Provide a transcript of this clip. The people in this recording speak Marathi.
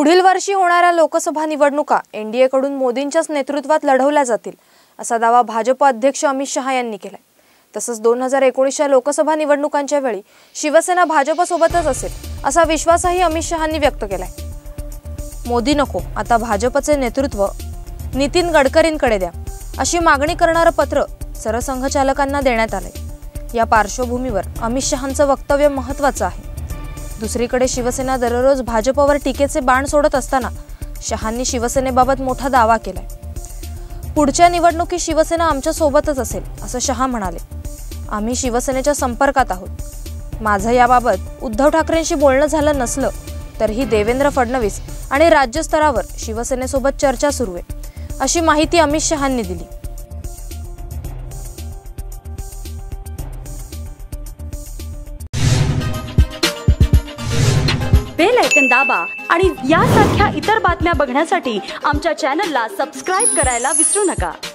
पुढील वर्षी होणाऱ्या लोकसभा निवडणुका एनडीए कडून मोदींच्याच नेतृत्वात लढवल्या जातील असा दावा भाजप अध्यक्ष अमित शहा यांनी केलाय। तसंच 2019च्या लोकसभा निवडणुकांच्या वेळी शिवसेना भाजपसोबतच असेल असा विश्वासही अमित शहांनी व्यक्त केलाय। मोदी नको, आता भाजपचे नेतृत्व नितीन गडकरींकडे द्या अशी मागणी करणारं पत्र सरसंघचालकांना देण्यात आलंय। या पार्श्वभूमीवर अमित शहांचं वक्तव्य महत्त्वाचं आहे। दुसरीकडे शिवसेना दररोज भाजपवर टीकेचे बाण सोडत असताना शहांनी शिवसेनेबाबत मोठा दावा केलाय। पुढच्या निवडणुकीत शिवसेना आमच्या सोबतच असेल असं शहा म्हणाले। आम्ही शिवसेनेच्या संपर्कात आहोत। माझं याबाबत उद्धव ठाकरेंशी बोलणं झालं नसलं तरीही देवेंद्र फडणवीस आणि राज्यस्तरावर शिवसेनेसोबत चर्चा सुरू आहे अशी माहिती अमित शहांनी दिली। बेल आयकॉन दाबा आणि यासारख्या इतर बातम्या बघण्यासाठी आमच्या चॅनलला सबस्क्राइब करायला विसरू नका।